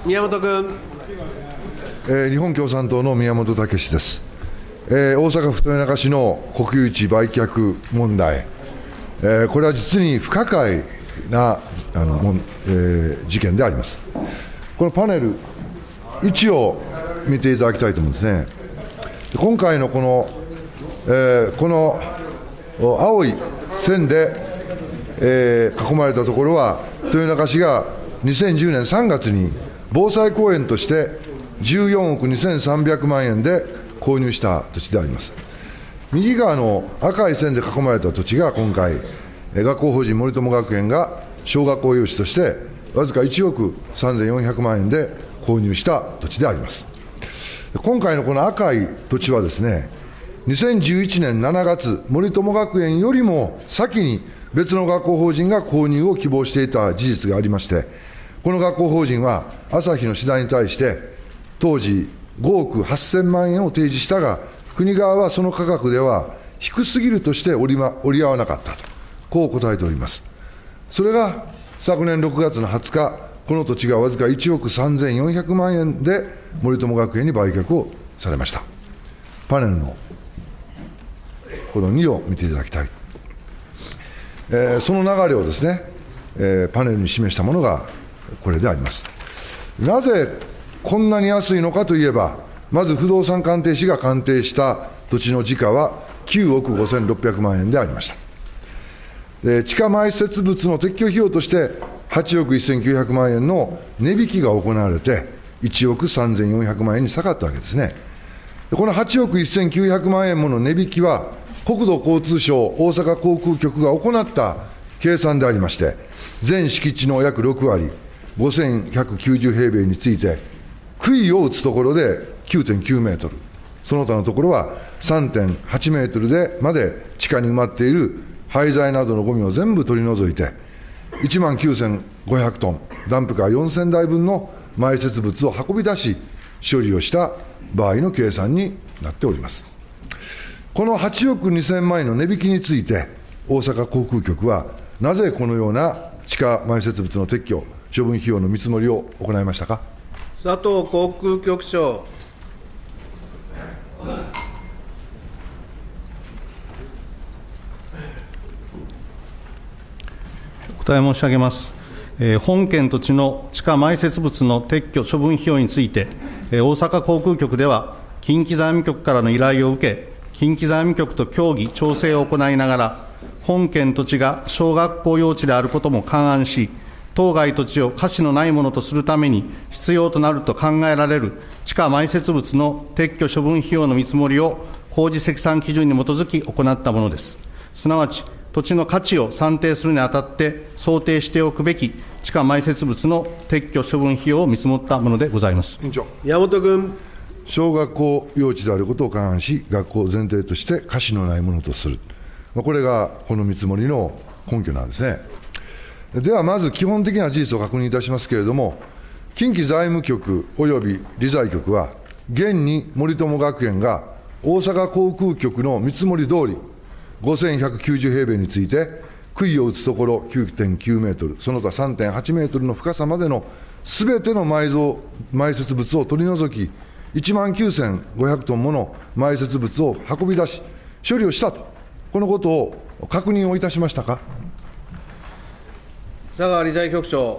宮本君。 日本共産党の宮本岳です。大阪府豊中市の国有地売却問題、これは実に不可解な事件であります。このパネル1を見ていただきたいと思うんですね。今回のこの青い線で、囲まれたところは、豊中市が2010年3月に防災公園として14億2300万円で購入した土地であります。右側の赤い線で囲まれた土地が今回、学校法人森友学園が小学校用地としてわずか1億3400万円で購入した土地であります。今回のこの赤い土地はですね、2011年7月、森友学園よりも先に別の学校法人が購入を希望していた事実がありまして、この学校法人は朝日の次第に対して、当時5億8000万円を提示したが、国側はその価格では低すぎるとして折り合わなかったと、こう答えております。それが昨年6月の20日、この土地がわずか1億3400万円で森友学園に売却をされました。パネルのこの2を見ていただきたい。その流れをですね、パネルに示したものがこれであります。なぜこんなに安いのかといえば、まず不動産鑑定士が鑑定した土地の時価は9億5600万円でありました。地下埋設物の撤去費用として8億1900万円の値引きが行われて、1億3400万円に下がったわけですね。この8億1900万円もの値引きは、国土交通省大阪航空局が行った計算でありまして、全敷地の約6割、5190平米について、杭を打つところで 9.9 メートル、その他のところは 3.8 メートルでまで地下に埋まっている廃材などのゴミを全部取り除いて、19500トン、ダンプカー4000台分の埋設物を運び出し、処理をした場合の計算になっております。この8億2000万円の値引きについて、大阪航空局は、なぜこのような地下埋設物の撤去、処分費用の見積もりを行いましたか。 佐藤航空局長。 お答え申し上げます。本件土地の地下埋設物の撤去処分費用について、大阪航空局では、近畿財務局からの依頼を受け、近畿財務局と協議、調整を行いながら、本件土地が小学校用地であることも勘案し、当該土地を価値のないものとするために必要となると考えられる地下埋設物の撤去処分費用の見積もりを工事積算基準に基づき行ったものです。すなわち、土地の価値を算定するにあたって想定しておくべき地下埋設物の撤去処分費用を見積もったものでございます。 宮本君。 小学校用地であることを勘案し、学校前提として価値のないものとする、これがこの見積もりの根拠なんですね。ではまず基本的な事実を確認いたしますけれども、近畿財務局および理財局は、現に森友学園が大阪航空局の見積もり通り、5190平米について、杭を打つところ 9.9 メートル、その他 3.8 メートルの深さまでのすべての埋設物を取り除き、19500トンもの埋設物を運び出し、処理をしたと、このことを確認をいたしましたか。 佐川理財局長。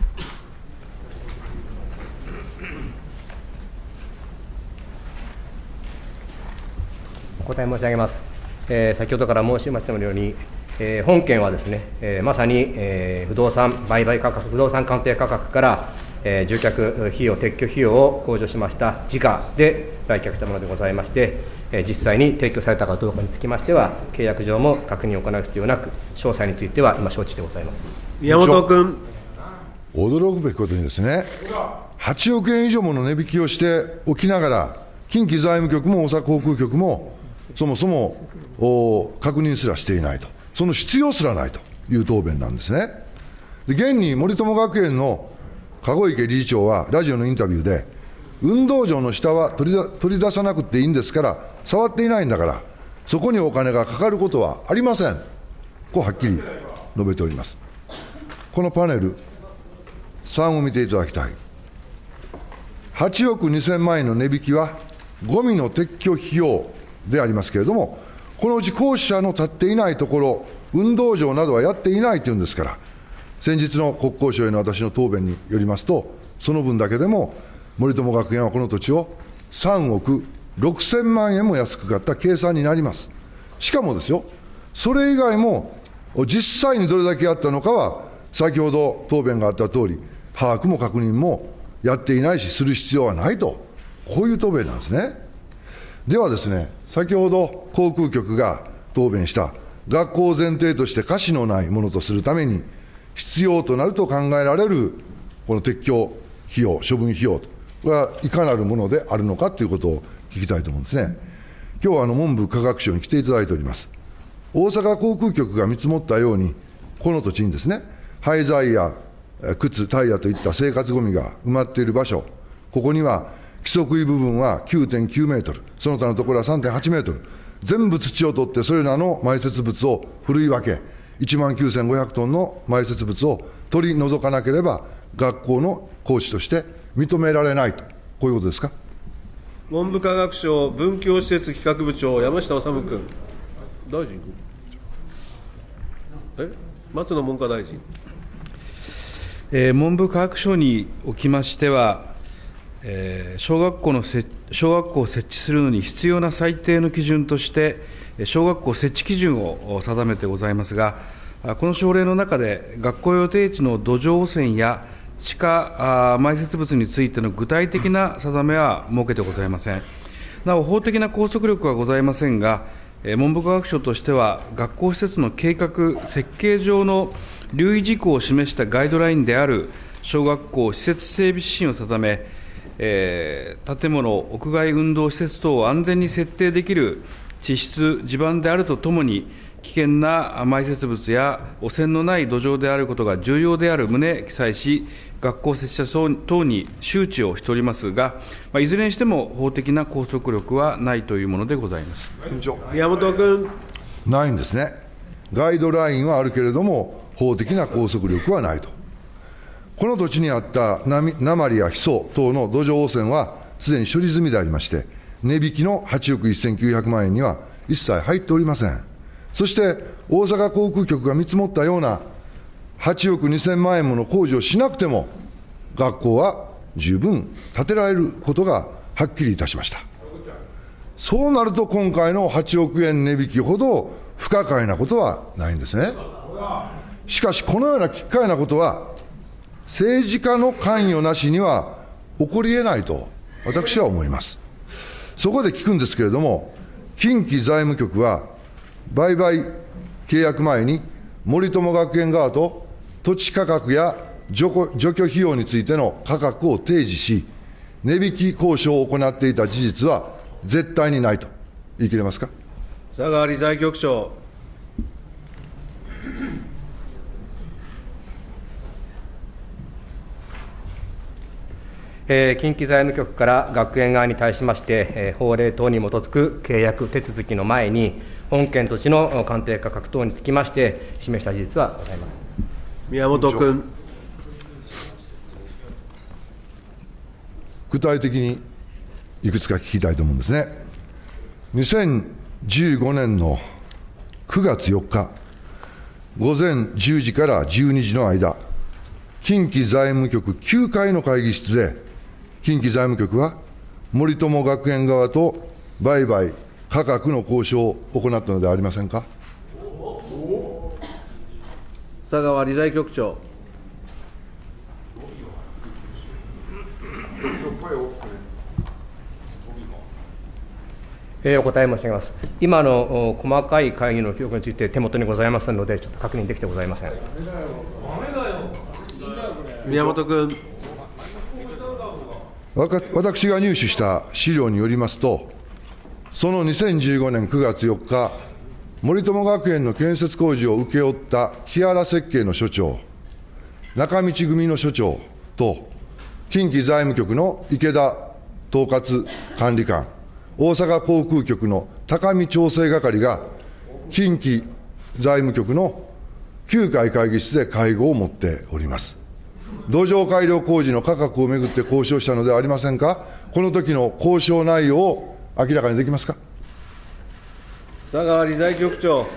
お答え申し上げます。先ほどから申しましたように、本件はですね、まさに、不動産売買価格、不動産鑑定価格から、住宅費用、撤去費用を控除しました時価で売却したものでございまして、実際に提供されたかどうかにつきましては、契約上も確認を行う必要なく、詳細については今、承知してございます。 宮本君。 驚くべきことにですね、8億円以上もの値引きをしておきながら、近畿財務局も大阪航空局も、そもそも確認すらしていないと、その必要すらないという答弁なんですね。で、現に森友学園の籠池理事長は、ラジオのインタビューで、運動場の下は取り出さなくていいんですから、触っていないんだから、そこにお金がかかることはありません、こうはっきり述べております。このパネル3を見ていただきたい。 8億2000万円の値引きは、ゴミの撤去費用でありますけれども、このうち公社の立っていないところ、運動場などはやっていないというんですから、先日の国交省への私の答弁によりますと、その分だけでも、森友学園はこの土地を3億6000万円も安く買った計算になります。しかもですよ、それ以外も、実際にどれだけやったのかは、先ほど答弁があったとおり、把握も確認もやっていないし、する必要はないと、こういう答弁なんですね。ではですね、先ほど航空局が答弁した、学校を前提として瑕疵のないものとするために、必要となると考えられる、この撤去費用、処分費用、これはいかなるものであるのかということを聞きたいと思うんですね。今日は文部科学省に来ていただいております。大阪航空局が見積もったように、この土地にですね、廃材や靴、タイヤといった生活ごみが埋まっている場所、ここには規則部分は 9.9 メートル、その他のところは 3.8 メートル、全部土を取って、それらの埋設物をふるい分け、19,500トンの埋設物を取り除かなければ、学校の工事として認められないと、こういうことですか。 文部科学省文教施設企画部長、山下治君。大臣松野文科大臣。 文部科学省におきましては、小学校を設置するのに必要な最低の基準として、小学校設置基準を定めてございますが、この省令の中で、学校予定地の土壌汚染や地下埋設物についての具体的な定めは設けてございません。なお、法的な拘束力はございませんが、文部科学省としては、学校施設の計画、設計上の留意事項を示したガイドラインである小学校施設整備指針を定め、建物、屋外運動施設等を安全に設定できる地質、地盤であるとともに、危険な埋設物や汚染のない土壌であることが重要である旨記載し、学校設置者等に周知をしておりますが、いずれにしても法的な拘束力はないというものでございます。 宮本君。 ないんですね。ガイドラインはあるけれども、法的な拘束力はないと。この土地にあった鉛やヒ素等の土壌汚染は、すでに処理済みでありまして、値引きの8億1900万円には一切入っておりません。そして、大阪航空局が見積もったような8億2000万円もの工事をしなくても、学校は十分建てられることがはっきりいたしました。そうなると、今回の8億円値引きほど不可解なことはないんですね。しかし、このような奇怪なことは、政治家の関与なしには起こり得ないと、私は思います。そこで聞くんですけれども、近畿財務局は、売買契約前に、森友学園側と土地価格や除去費用についての価格を提示し、値引き交渉を行っていた事実は絶対にないと言い切れますか。 佐川理財局長。 近畿財務局から学園側に対しまして、法令等に基づく契約手続きの前に、本件土地の鑑定価格等につきまして、示した事実はございます。 宮本君。 具体的にいくつか聞きたいと思うんですね。2015年の9月4日、午前10時から12時の間、近畿財務局9階の会議室で、近畿財務局は森友学園側と売買価格の交渉を行ったのではありませんか。 佐川理財局長。 お答え申し上げます。今の細かい会議の記録について手元にございませんので、ちょっと確認できてございません。 宮本君。 私が入手した資料によりますと、その2015年9月4日、森友学園の建設工事を請け負った木原設計の所長、中道組の所長と、近畿財務局の池田統括管理官、大阪航空局の高見調整係が、近畿財務局の9階会議室で会合を持っております。 土壌改良工事の価格をめぐって交渉したのではありませんか。この時の交渉内容を明らかにできますか。 佐川理財局長。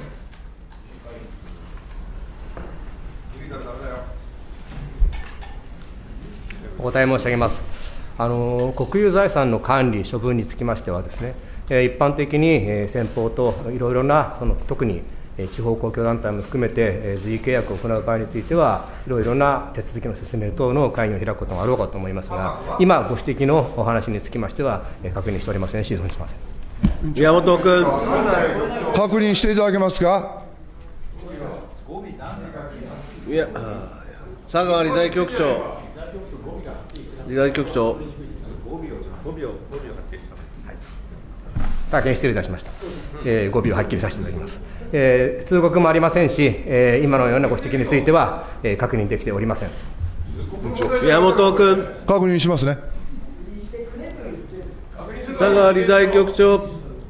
お答え申し上げます。国有財産の管理、処分につきましてはですね、一般的に先方といろいろな、特に地方公共団体も含めて随意契約を行う場合については、いろいろな手続きの説明等の会議を開くこともあろうかと思いますが、今、ご指摘のお話につきましては、確認しておりませんし、存じません。 宮本君。 確認していただけますか。 いや、佐川理財局長。理財局長。 大変失礼いたしました。語尾をはっきりさせていただきます。通告もありませんし、今のようなご指摘については、確認できておりません。 宮本君。 確認しますね。 佐川理財局長。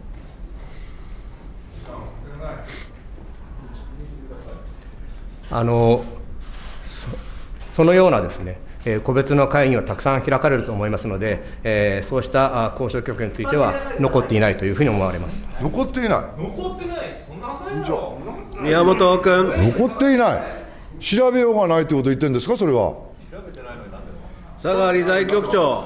そのようなですね、個別の会議はたくさん開かれると思いますので、そうした交渉局については残っていないというふうに思われます。 残っていない。 残ってない。そんなはずないよ。 宮本君。 残っていない。調べようがないということを言ってるんですか、それは。 佐川理財局長。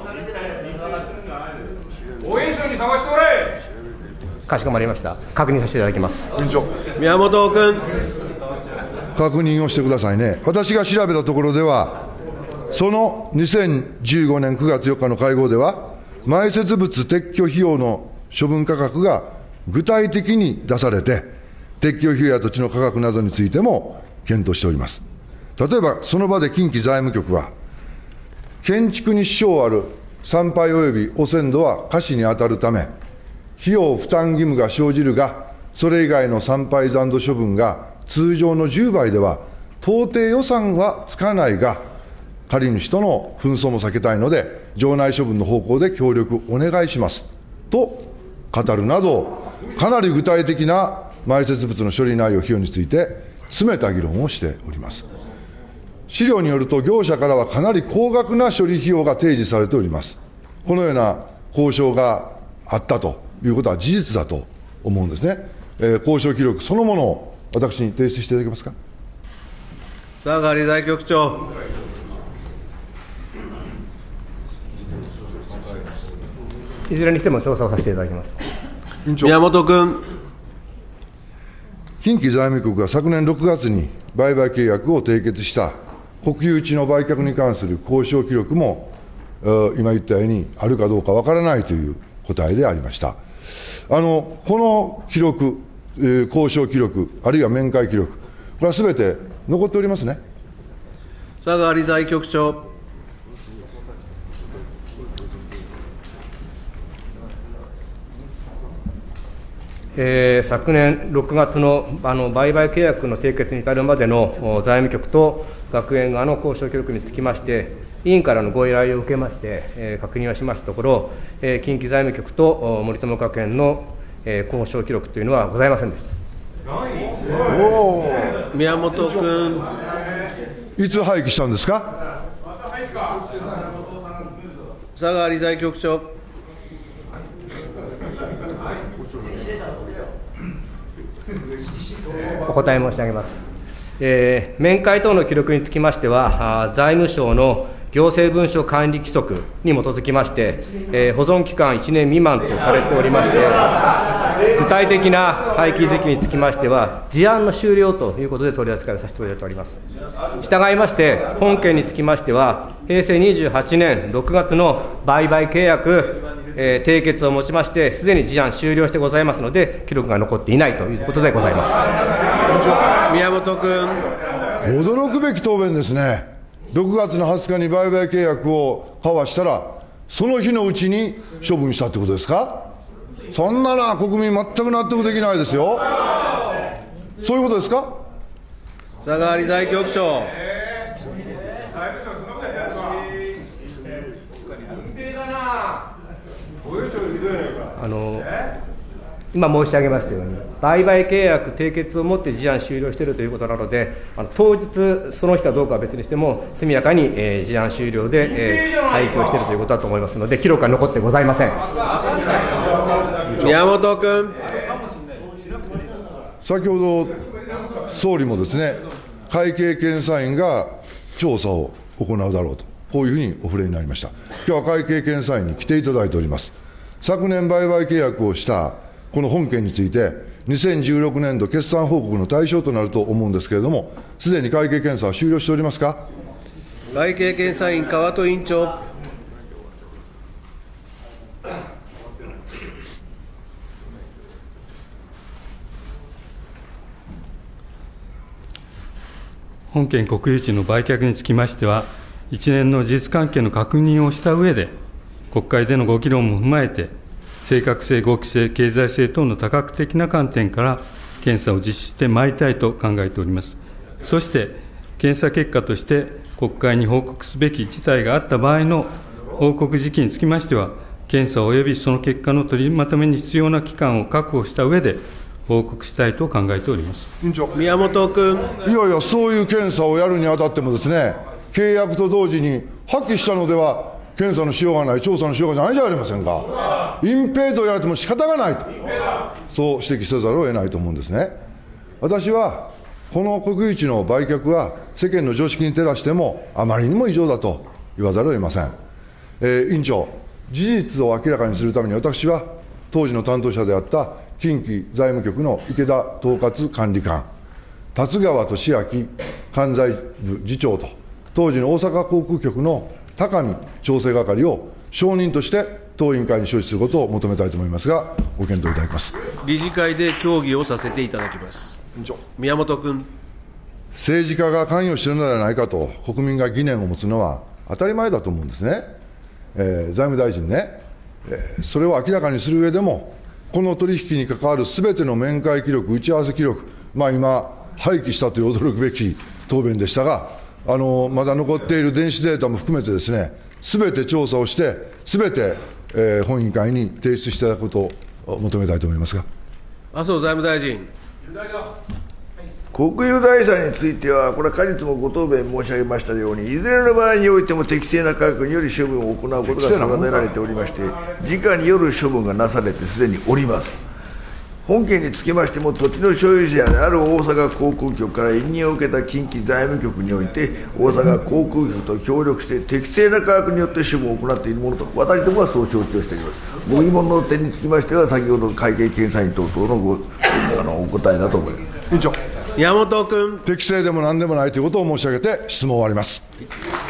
防衛省に探しておれ。 かしこまりました。確認させていただきます。 宮本君。 確認をしてくださいね。私が調べたところでは、その2015年9月4日の会合では、埋設物撤去費用の処分価格が具体的に出されて、撤去費用や土地の価格などについても検討しております。例えば、その場で近畿財務局は、建築に支障ある参拝及び汚染土は瑕疵に当たるため、費用負担義務が生じるが、それ以外の参拝残土処分が通常の10倍では到底予算はつかないが、借り主との紛争も避けたいので、場内処分の方向で協力お願いしますと語るなど、かなり具体的な埋設物の処理内容、費用について、詰めた議論をしております。資料によると、業者からはかなり高額な処理費用が提示されております。このような交渉があったということは事実だと思うんですね。交渉記録そのものを私に提出していただけますか。 佐川理財局長。 いずれにしても調査をさせていただきます。 宮本君。 近畿財務局が昨年6月に売買契約を締結した国有地の売却に関する交渉記録も、今言ったようにあるかどうかわからないという答えでありました。この記録、交渉記録、あるいは面会記録、これはすべて残っておりますね。 佐川理財局長。 昨年6月の売買契約の締結に至るまでの財務局と学園側の交渉記録につきまして、委員からのご依頼を受けまして、確認をしましたところ、近畿財務局と森友学園の交渉記録というのはございませんでした。 宮本君。 いつ廃棄したんですか。 佐川理財局長。 お答え申し上げます。面会等の記録につきましては、財務省の行政文書管理規則に基づきまして、保存期間1年未満とされておりまして、具体的な廃棄時期につきましては、事案の終了ということで取り扱いをさせていただいております。従いまして、本件につきましては、平成28年6月の売買契約、締結をもちまして、すでに事案終了してございますので、記録が残っていないということでございます。 宮本君。 驚くべき答弁ですね。6月の20日に売買契約を交わしたら、その日のうちに処分したってことですか。そんなら国民、全く納得できないですよ。そういうことですか。 佐川理財局長。 今申し上げましたように、売買契約締結をもって事案終了しているということなので、当日、その日かどうかは別にしても、速やかに、事案終了で、廃棄をしているということだと思いますので、記録は残ってございません。 宮本君。 先ほど総理もですね、会計検査院が調査を行うだろうと、こういうふうにお触れになりました。今日は会計検査院に来ていただいております。昨年売買契約をしたこの本件について、2016年度決算報告の対象となると思うんですけれども、すでに会計検査は終了しておりますか。 会計検査院、川戸委員長。 本件国有地の売却につきましては、一連の事実関係の確認をした上で、国会でのご議論も踏まえて、正確性、合規性、経済性等の多角的な観点から検査を実施してまいりたいと考えております。そして、検査結果として国会に報告すべき事態があった場合の報告時期につきましては、検査及びその結果の取りまとめに必要な期間を確保した上で、報告したいと考えております。 宮本君。 いやいや、そういう検査をやるにあたってもですね、契約と同時に破棄したのでは検査のしようがない、調査のしようがないじゃありませんか。隠蔽と言われても仕方がないと、そう指摘せざるを得ないと思うんですね。私はこの国有地の売却は世間の常識に照らしてもあまりにも異常だと言わざるを得ません。委員長、事実を明らかにするために私は当時の担当者であった近畿財務局の池田統括管理官、達川俊明関西部次長と、当時の大阪航空局の高見調整係を証人として当委員会に招致することを求めたいと思いますが、ご検討いただきます。 理事会で協議をさせていただきます。宮本君。 政治家が関与しているのではないかと国民が疑念を持つのは当たり前だと思うんですね。財務大臣ね、それを明らかにする上でも、この取引に関わるすべての面会記録、打ち合わせ記録、今、廃棄したという驚くべき答弁でしたが、まだ残っている電子データも含めてですね、すべて調査をして、すべて、本委員会に提出していただくことを求めたいと思いますが。 麻生財務大臣。 国有財産については、これは果実もご答弁申し上げましたように、いずれの場合においても適正な価格により処分を行うことが定められておりまして、時価による処分がなされてすでにおります。本件につきましても、土地の所有者である大阪航空局から委任を受けた近畿財務局において、大阪航空局と協力して適正な価格によって処分を行っているものと、私どもはそう承知をしております。ご疑問の点につきましては、先ほど会計検査院等々のお答えだと思います。 委員長。 宮本君。 適正でもなんでもないということを申し上げて質問を終わります。